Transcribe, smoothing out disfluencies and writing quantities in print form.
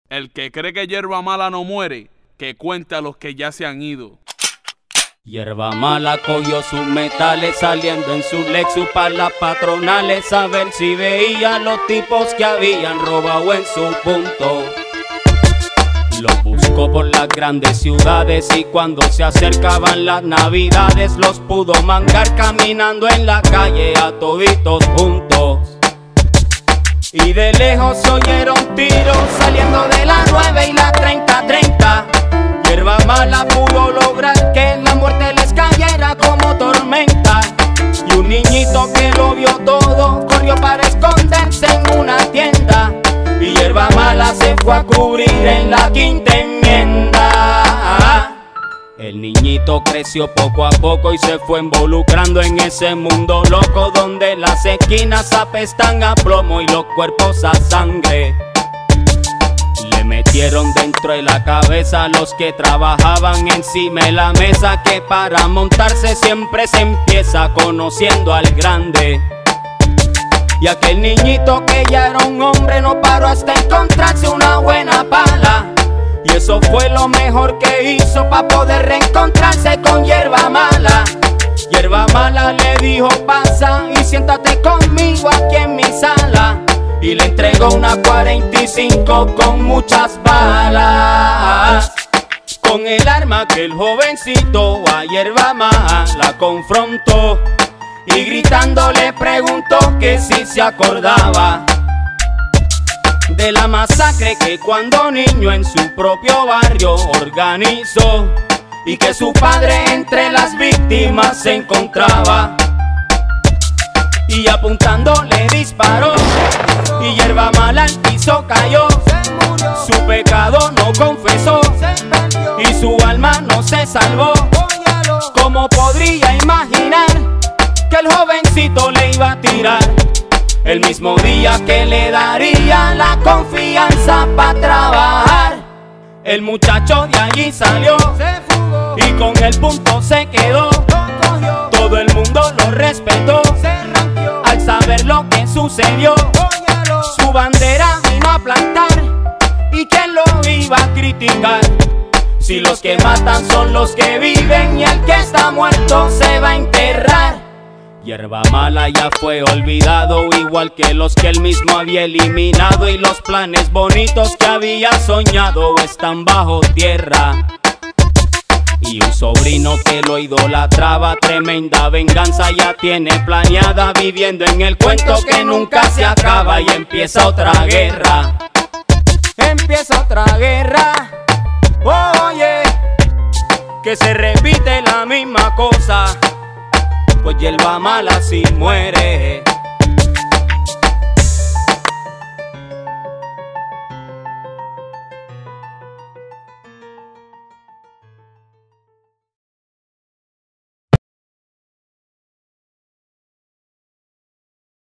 El que cree que hierba mala no muere, que cuente a los que ya se han ido. Hierba mala cogió sus metales saliendo en su Lexus para las patronales, a ver si veía los tipos que habían robado en su punto. Los buscó por las grandes ciudades y cuando se acercaban las navidades los pudo mangar caminando en la calle a toditos juntos. Y de lejos oyeron tiros saliendo de la 9 y la 30-30. Hierba mala pudo lograr que la muerte les cayera como tormenta. Y un niñito que lo vio todo corrió para esconderse en una tienda. Y hierba mala se fue a cubrir en la quinta enmienda. El niñito creció poco a poco y se fue involucrando en ese mundo loco donde las esquinas apestan a plomo y los cuerpos a sangre. Le metieron dentro de la cabeza a los que trabajaban encima de la mesa que para montarse siempre se empieza conociendo al grande. Y aquel niñito que ya era un hombre no paró hasta encontrarse una buena pala. Y eso fue lo mejor que hizo para poder reencontrarse con hierba mala. Hierba mala le dijo: pasa y siéntate conmigo aquí en mi sala. Y le entregó una 45 con muchas balas. Con el arma que el jovencito a hierba mala confrontó. Y gritando le preguntó que si se acordaba de la masacre que cuando niño en su propio barrio organizó. Y que su padre entre las víctimas se encontraba. Y apuntando le disparó y hierba mala al piso cayó. Su pecado no confesó y su alma no se salvó. ¿Cómo podría imaginar que el jovencito le iba a tirar el mismo día que le daría la confianza para trabajar? El muchacho de allí salió y con el punto se quedó. Todo el mundo lo respetó al saber lo que sucedió. Su bandera vino a plantar y ¿quién lo iba a criticar? Si los que matan son los que viven y el que está muerto se va a enterrar. Hierba mala ya fue olvidado, igual que los que él mismo había eliminado. Y los planes bonitos que había soñado están bajo tierra. Y un sobrino que lo idolatraba, tremenda venganza ya tiene planeada, viviendo en el cuento que nunca se acaba. Y empieza otra guerra. Empieza otra guerra. Oye, que se repite la misma cosa. Pues hierba mala si muere.